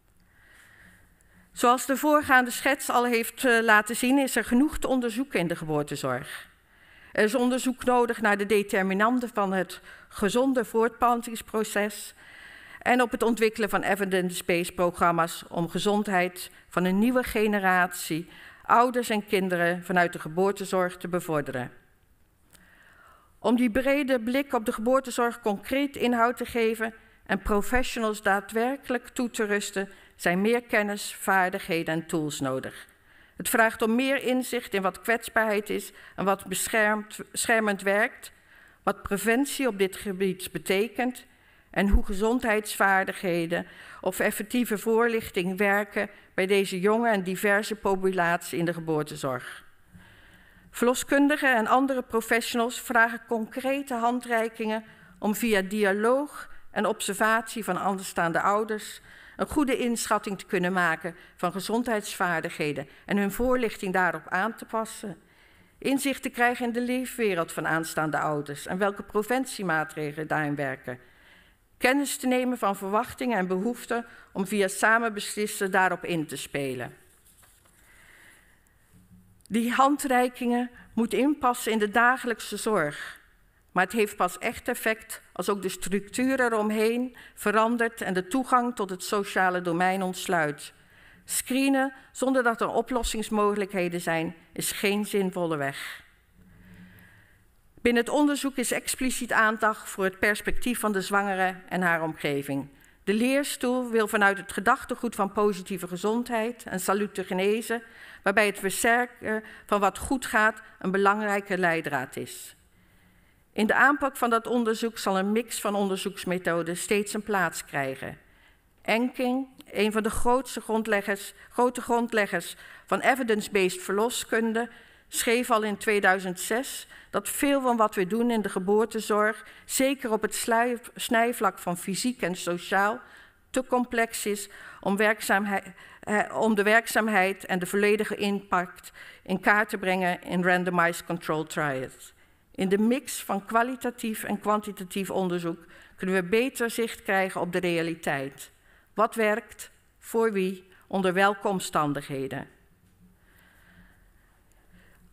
Zoals de voorgaande schets al heeft uh, laten zien, is er genoeg te onderzoeken in de geboortezorg. Er is onderzoek nodig naar de determinanten van het gezonde voortplantingsproces en op het ontwikkelen van evidence-based programma's om gezondheid van een nieuwe generatie ouders en kinderen vanuit de geboortezorg te bevorderen. Om die brede blik op de geboortezorg concreet inhoud te geven en professionals daadwerkelijk toe te rusten, zijn meer kennis, vaardigheden en tools nodig. Het vraagt om meer inzicht in wat kwetsbaarheid is en wat beschermend werkt, wat preventie op dit gebied betekent en hoe gezondheidsvaardigheden of effectieve voorlichting werken bij deze jonge en diverse populatie in de geboortezorg. Verloskundigen en andere professionals vragen concrete handreikingen om via dialoog en observatie van anderstaande ouders een goede inschatting te kunnen maken van gezondheidsvaardigheden en hun voorlichting daarop aan te passen. Inzicht te krijgen in de leefwereld van aanstaande ouders en welke preventiemaatregelen daarin werken. Kennis te nemen van verwachtingen en behoeften om via samen beslissen daarop in te spelen. Die handreikingen moeten inpassen in de dagelijkse zorg. Maar het heeft pas echt effect als ook de structuur eromheen verandert en de toegang tot het sociale domein ontsluit. Screenen zonder dat er oplossingsmogelijkheden zijn, is geen zinvolle weg. Binnen het onderzoek is expliciet aandacht voor het perspectief van de zwangere en haar omgeving. De leerstoel wil vanuit het gedachtegoed van positieve gezondheid en salutogenese, waarbij het versterken van wat goed gaat een belangrijke leidraad is. In de aanpak van dat onderzoek zal een mix van onderzoeksmethoden steeds een plaats krijgen. Enking, een van de grootste grondleggers, grote grondleggers van evidence-based verloskunde, schreef al in tweeduizend zes dat veel van wat we doen in de geboortezorg, zeker op het snijvlak van fysiek en sociaal, te complex is om, werkzaamheid, eh, om de werkzaamheid en de volledige impact in kaart te brengen in randomized controlled trials. In de mix van kwalitatief en kwantitatief onderzoek kunnen we beter zicht krijgen op de realiteit. Wat werkt, voor wie, onder welke omstandigheden.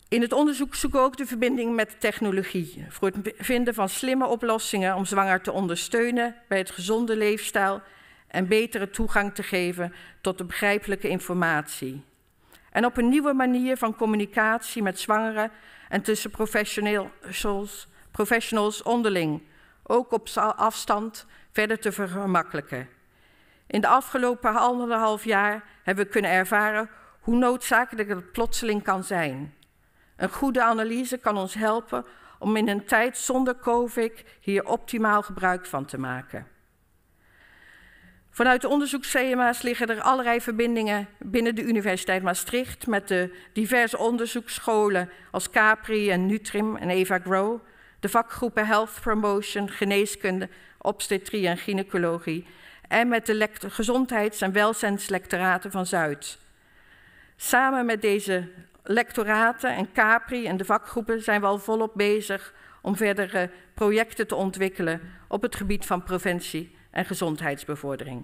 In het onderzoek zoeken we ook de verbinding met technologie voor het vinden van slimme oplossingen om zwanger te ondersteunen bij het gezonde leefstijl en betere toegang te geven tot de begrijpelijke informatie. En op een nieuwe manier van communicatie met zwangeren en tussen professionals, professionals onderling, ook op afstand, verder te vergemakkelijken. In de afgelopen anderhalf jaar hebben we kunnen ervaren hoe noodzakelijk het plotseling kan zijn. Een goede analyse kan ons helpen om in een tijd zonder COVID hier optimaal gebruik van te maken. Vanuit de onderzoeksschema's liggen er allerlei verbindingen binnen de Universiteit Maastricht met de diverse onderzoeksscholen als Capri en Nutrim en Eva Grow, de vakgroepen Health Promotion, Geneeskunde, Obstetrie en Gynaecologie en met de gezondheids- en welzijnslectoraten van Zuid. Samen met deze lectoraten en Capri en de vakgroepen zijn we al volop bezig om verdere projecten te ontwikkelen op het gebied van preventie en gezondheidsbevordering.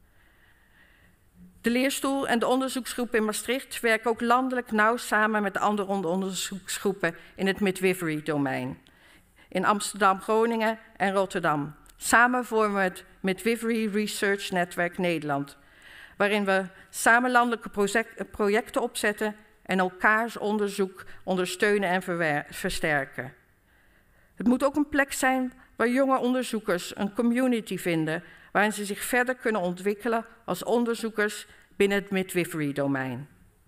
De leerstoel en de onderzoeksgroep in Maastricht werken ook landelijk nauw samen met de andere onderzoeksgroepen in het midwifery-domein. In Amsterdam, Groningen en Rotterdam. Samen vormen we het Midwifery Research Netwerk Nederland, waarin we samen landelijke projecten opzetten en elkaars onderzoek ondersteunen en versterken. Het moet ook een plek zijn waar jonge onderzoekers een community vinden waarin ze zich verder kunnen ontwikkelen als onderzoekers binnen het midwifery-domein.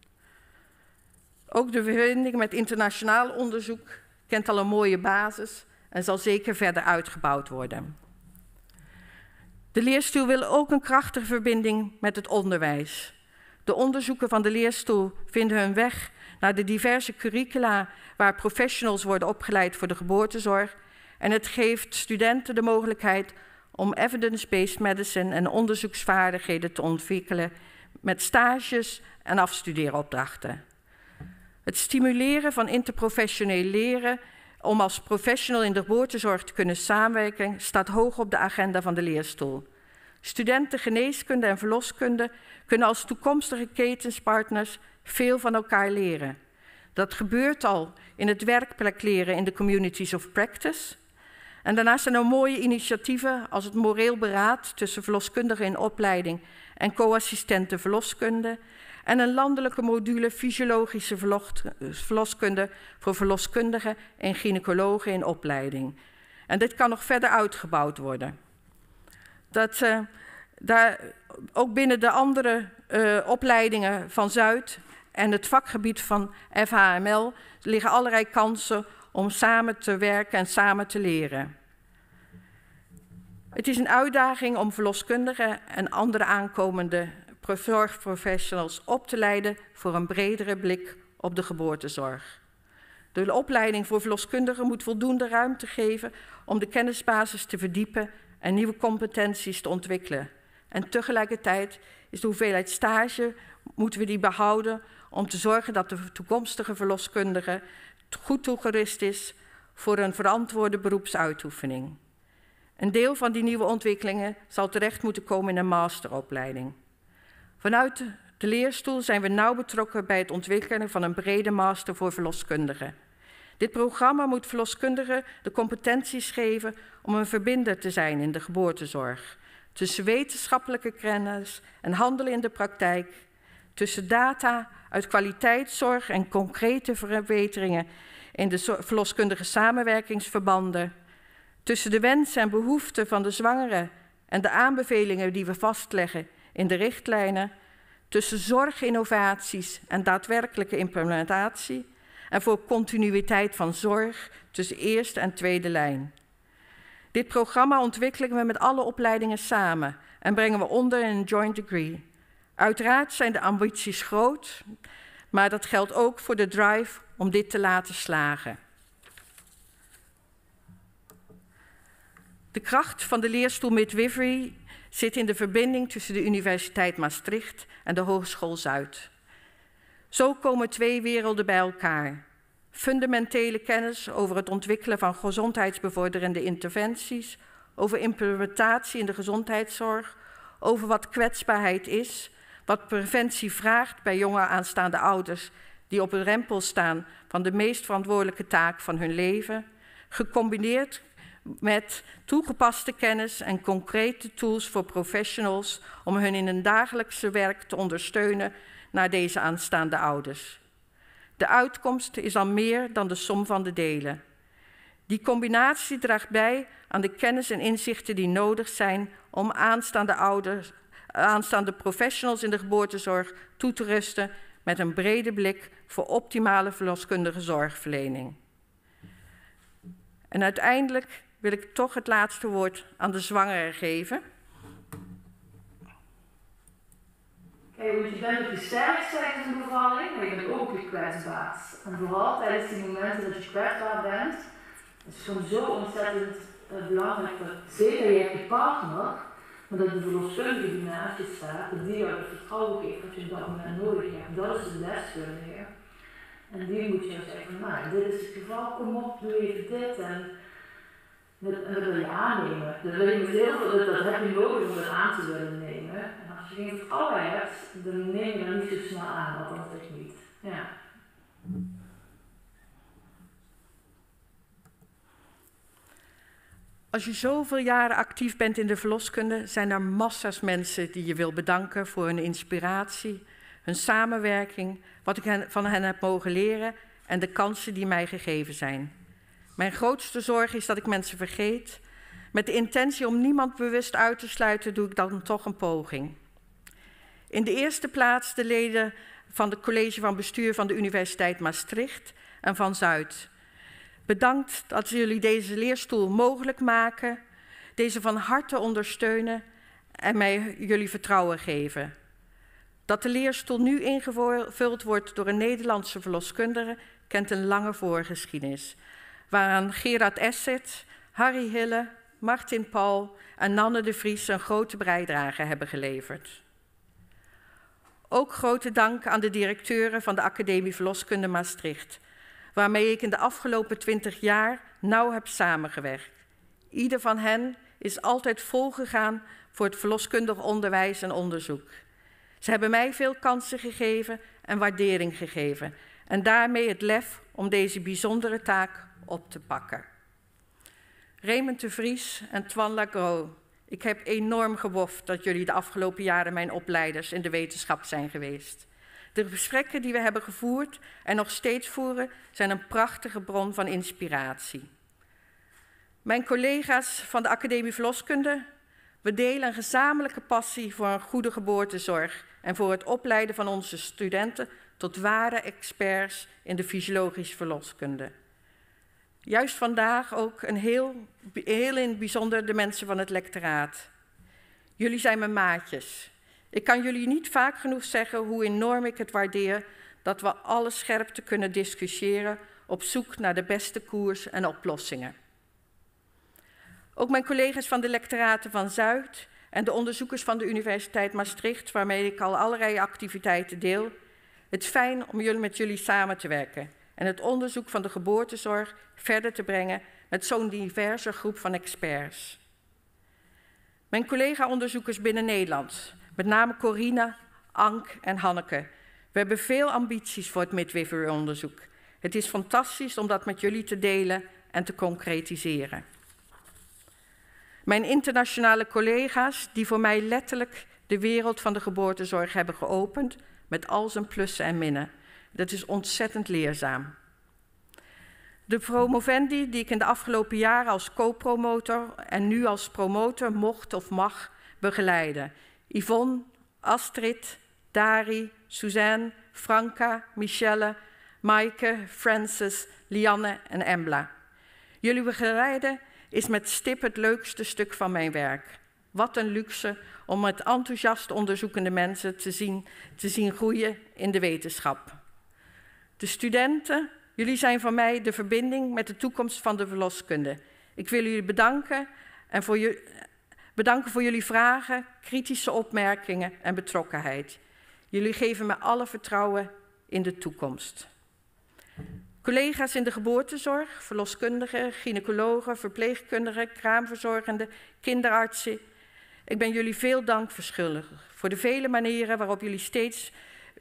Ook de verbinding met internationaal onderzoek kent al een mooie basis en zal zeker verder uitgebouwd worden. De leerstoel wil ook een krachtige verbinding met het onderwijs. De onderzoeken van de leerstoel vinden hun weg naar de diverse curricula waar professionals worden opgeleid voor de geboortezorg en het geeft studenten de mogelijkheid om evidence-based medicine en onderzoeksvaardigheden te ontwikkelen met stages en afstudeeropdrachten. Het stimuleren van interprofessioneel leren om als professional in de geboortezorg te kunnen samenwerken staat hoog op de agenda van de leerstoel. Studenten geneeskunde en verloskunde kunnen als toekomstige ketenspartners veel van elkaar leren. Dat gebeurt al in het werkplek leren in de communities of practice. En daarnaast zijn er mooie initiatieven als het moreel beraad tussen verloskundigen in opleiding en co-assistenten verloskunde en een landelijke module fysiologische verloskunde voor verloskundigen en gynaecologen in opleiding. En dit kan nog verder uitgebouwd worden. Dat, uh, daar, ook binnen de andere uh, opleidingen van Zuid en het vakgebied van F H M L liggen allerlei kansen om samen te werken en samen te leren. Het is een uitdaging om verloskundigen en andere aankomende zorgprofessionals op te leiden voor een bredere blik op de geboortezorg. De opleiding voor verloskundigen moet voldoende ruimte geven om de kennisbasis te verdiepen en nieuwe competenties te ontwikkelen. En tegelijkertijd is de hoeveelheid stage, moeten we die behouden om te zorgen dat de toekomstige verloskundige goed toegerust is voor een verantwoorde beroepsuitoefening. Een deel van die nieuwe ontwikkelingen zal terecht moeten komen in een masteropleiding. Vanuit de leerstoel zijn we nauw betrokken bij het ontwikkelen van een brede master voor verloskundigen. Dit programma moet verloskundigen de competenties geven om een verbinder te zijn in de geboortezorg. Tussen wetenschappelijke kennis en handelen in de praktijk. Tussen data uit kwaliteitszorg en concrete verbeteringen in de verloskundige samenwerkingsverbanden. Tussen de wensen en behoeften van de zwangere en de aanbevelingen die we vastleggen in de richtlijnen. Tussen zorginnovaties en daadwerkelijke implementatie. En voor continuïteit van zorg tussen eerste en tweede lijn. Dit programma ontwikkelen we met alle opleidingen samen en brengen we onder in een joint degree. Uiteraard zijn de ambities groot, maar dat geldt ook voor de drive om dit te laten slagen. De kracht van de leerstoel Midwifery zit in de verbinding tussen de Universiteit Maastricht en de Hogeschool Zuid. Zo komen twee werelden bij elkaar. Fundamentele kennis over het ontwikkelen van gezondheidsbevorderende interventies, over implementatie in de gezondheidszorg, over wat kwetsbaarheid is, wat preventie vraagt bij jonge aanstaande ouders die op een drempel staan van de meest verantwoordelijke taak van hun leven, gecombineerd met toegepaste kennis en concrete tools voor professionals om hun in hun dagelijkse werk te ondersteunen naar deze aanstaande ouders. De uitkomst is al meer dan de som van de delen. Die combinatie draagt bij aan de kennis en inzichten die nodig zijn om aanstaande ouders, aanstaande professionals in de geboortezorg toe te rusten met een brede blik voor optimale verloskundige zorgverlening. En uiteindelijk wil ik toch het laatste woord aan de zwangere geven. Kijk, want je bent op je sterkst tijdens een bevalling, maar je bent ook op je kwetsbaarst. En vooral tijdens die momenten dat je kwetsbaar bent, is het gewoon zo ontzettend uh, belangrijk dat zeker je hebt je partner, maar dat de verloskundige die naast je staat, dat die jou het vertrouwen geeft wat je op dat moment nodig hebt. Dat is de deskundige. En die moet je zeggen, nou, dit is het geval, kom op, doe even dit. En dat, en dat wil je aannemen. Dat, wil je met heel veel, dat, dat heb je nodig om dat aan te willen nemen. En als je geen vertrouwen hebt, dan neem je dat niet zo snel aan, althans ik niet. Ja. Als je zoveel jaren actief bent in de verloskunde, zijn er massa's mensen die je wil bedanken voor hun inspiratie, hun samenwerking, wat ik van hen heb mogen leren en de kansen die mij gegeven zijn. Mijn grootste zorg is dat ik mensen vergeet. Met de intentie om niemand bewust uit te sluiten, doe ik dan toch een poging. In de eerste plaats de leden van het college van bestuur van de Universiteit Maastricht en van Zuid. Bedankt dat jullie deze leerstoel mogelijk maken, deze van harte ondersteunen en mij jullie vertrouwen geven. Dat de leerstoel nu ingevuld wordt door een Nederlandse verloskundige kent een lange voorgeschiedenis, waaraan Gerard Essert, Harry Hille, Martin Paul en Nanne de Vries een grote bijdrage hebben geleverd. Ook grote dank aan de directeuren van de Academie Verloskunde Maastricht, waarmee ik in de afgelopen twintig jaar nauw heb samengewerkt. Ieder van hen is altijd volgegaan voor het verloskundig onderwijs en onderzoek. Ze hebben mij veel kansen gegeven en waardering gegeven en daarmee het lef om deze bijzondere taak op te pakken. Raymond de Vries en Twan Lagros, ik heb enorm gewoft dat jullie de afgelopen jaren mijn opleiders in de wetenschap zijn geweest. De gesprekken die we hebben gevoerd en nog steeds voeren zijn een prachtige bron van inspiratie. Mijn collega's van de Academie Verloskunde, we delen een gezamenlijke passie voor een goede geboortezorg en voor het opleiden van onze studenten tot ware experts in de fysiologische verloskunde. Juist vandaag ook een heel, heel in het bijzonder de mensen van het lectoraat. Jullie zijn mijn maatjes. Ik kan jullie niet vaak genoeg zeggen hoe enorm ik het waardeer dat we alle scherpte kunnen discussiëren op zoek naar de beste koers en oplossingen. Ook mijn collega's van de lectoraten van Zuid en de onderzoekers van de Universiteit Maastricht, waarmee ik al allerlei activiteiten deel. Het is fijn om jullie met jullie samen te werken en het onderzoek van de geboortezorg verder te brengen met zo'n diverse groep van experts. Mijn collega-onderzoekers binnen Nederland, met name Corina, Ank en Hanneke. We hebben veel ambities voor het midwifery-onderzoek. Het is fantastisch om dat met jullie te delen en te concretiseren. Mijn internationale collega's, die voor mij letterlijk de wereld van de geboortezorg hebben geopend, met al zijn plussen en minnen. Dat is ontzettend leerzaam. De promovendi die ik in de afgelopen jaren als co-promotor en nu als promotor mocht of mag begeleiden. Yvonne, Astrid, Dari, Suzanne, Franka, Michelle, Maaike, Frances, Lianne en Embla. Jullie begeleiden is met stip het leukste stuk van mijn werk. Wat een luxe om met enthousiast onderzoekende mensen te zien, te zien groeien in de wetenschap. De studenten, jullie zijn voor mij de verbinding met de toekomst van de verloskunde. Ik wil jullie bedanken, en voor je, bedanken voor jullie vragen, kritische opmerkingen en betrokkenheid. Jullie geven me alle vertrouwen in de toekomst. Collega's in de geboortezorg, verloskundigen, gynaecologen, verpleegkundigen, kraamverzorgenden, kinderartsen. Ik ben jullie veel dank verschuldigd voor de vele manieren waarop jullie steeds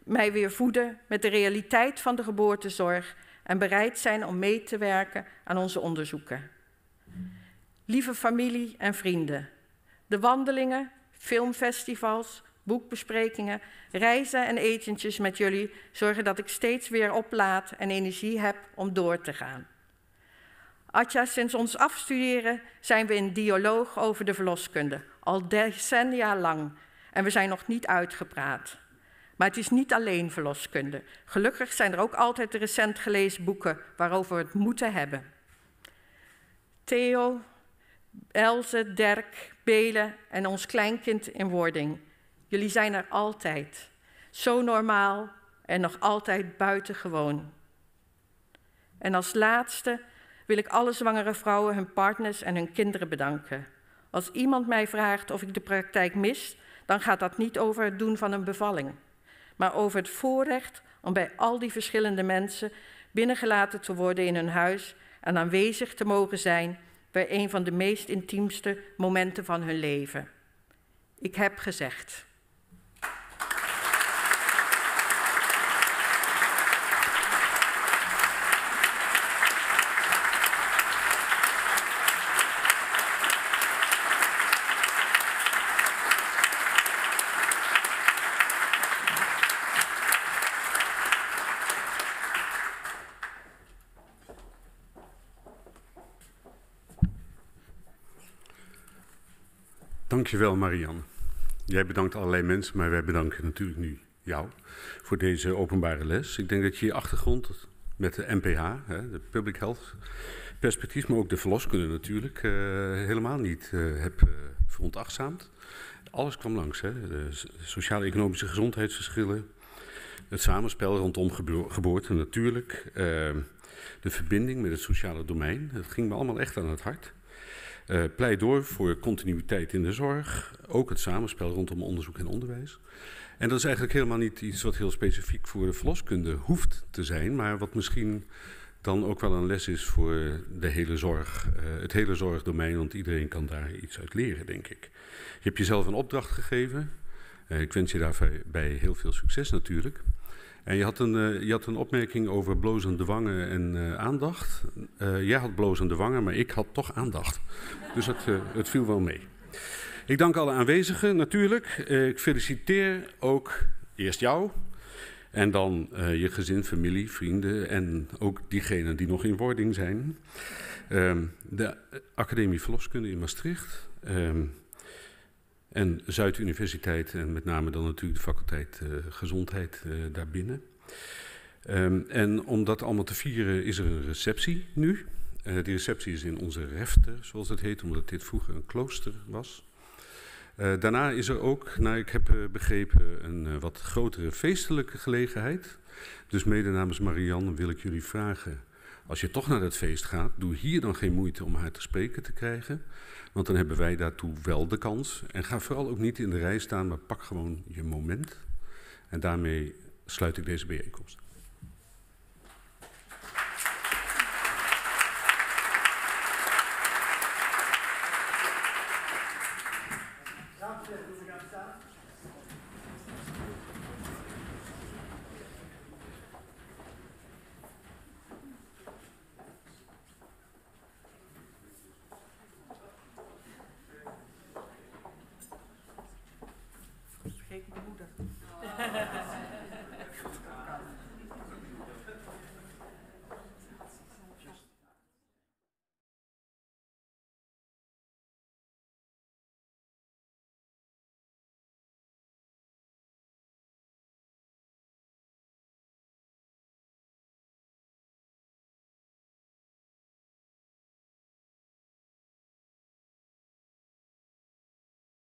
mij weer voeden met de realiteit van de geboortezorg en bereid zijn om mee te werken aan onze onderzoeken. Lieve familie en vrienden, de wandelingen, filmfestivals, boekbesprekingen, reizen en etentjes met jullie zorgen dat ik steeds weer oplaad en energie heb om door te gaan. Atja, sinds ons afstuderen zijn we in dialoog over de verloskunde, al decennia lang, en we zijn nog niet uitgepraat. Maar het is niet alleen verloskunde. Gelukkig zijn er ook altijd de recent gelezen boeken waarover we het moeten hebben. Theo, Else, Dirk, Bele en ons kleinkind in wording. Jullie zijn er altijd. Zo normaal en nog altijd buitengewoon. En als laatste wil ik alle zwangere vrouwen, hun partners en hun kinderen bedanken. Als iemand mij vraagt of ik de praktijk mis, dan gaat dat niet over het doen van een bevalling, maar over het voorrecht om bij al die verschillende mensen binnengelaten te worden in hun huis en aanwezig te mogen zijn bij een van de meest intiemste momenten van hun leven. Ik heb gezegd. Dankjewel, Marianne. Jij bedankt allerlei mensen, maar wij bedanken natuurlijk nu jou voor deze openbare les. Ik denk dat je je achtergrond met de M P H, hè, de Public Health perspectief, maar ook de verloskunde natuurlijk, uh, helemaal niet uh, hebt uh, veronachtzaamd. Alles kwam langs, hè. De sociaal-economische gezondheidsverschillen, het samenspel rondom gebo geboorte natuurlijk, uh, de verbinding met het sociale domein. Het ging me allemaal echt aan het hart. Uh, pleidooi voor continuïteit in de zorg, ook het samenspel rondom onderzoek en onderwijs. En dat is eigenlijk helemaal niet iets wat heel specifiek voor de verloskunde hoeft te zijn, maar wat misschien dan ook wel een les is voor de hele zorg, uh, het hele zorgdomein, want iedereen kan daar iets uit leren, denk ik. Je hebt jezelf een opdracht gegeven. Uh, ik wens je daarbij heel veel succes natuurlijk. En je had een, uh, je had een opmerking over blozende wangen en uh, aandacht. Uh, jij had blozende wangen, maar ik had toch aandacht. Dus het, uh, het viel wel mee. Ik dank alle aanwezigen natuurlijk. Uh, ik feliciteer ook eerst jou. En dan uh, je gezin, familie, vrienden en ook diegenen die nog in wording zijn. Uh, de Academie Verloskunde in Maastricht. Uh, En Zuiduniversiteit en met name dan natuurlijk de faculteit uh, Gezondheid uh, daarbinnen. Um, en om dat allemaal te vieren is er een receptie nu. Uh, die receptie is in onze refter, zoals het heet, omdat dit vroeger een klooster was. Uh, daarna is er ook, nou ik heb uh, begrepen, een uh, wat grotere feestelijke gelegenheid. Dus mede namens Marianne wil ik jullie vragen, als je toch naar dat feest gaat, doe hier dan geen moeite om haar te spreken te krijgen. Want dan hebben wij daartoe wel de kans. En ga vooral ook niet in de rij staan, maar pak gewoon je moment. En daarmee sluit ik deze bijeenkomst.